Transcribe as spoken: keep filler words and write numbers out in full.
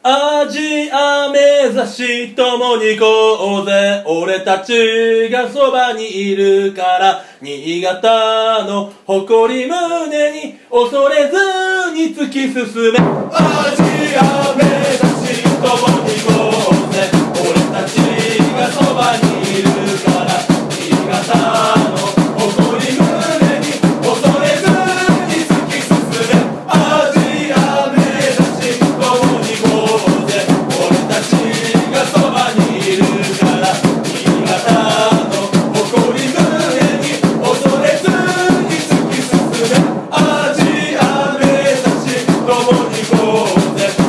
アジア目指し共に行こうぜ。俺たちがそばにいるから。新潟の誇り胸に恐れずに突き進め。アジア目指し共に行こうぜ。俺たちがそばにいるから。新潟の誇り胸に恐れずに突き進め。アジア目指し共に行こうぜ。俺たちがそばにいるから。新潟の誇り胸に恐れずに突き進め。アジア目指し共に行こうぜ。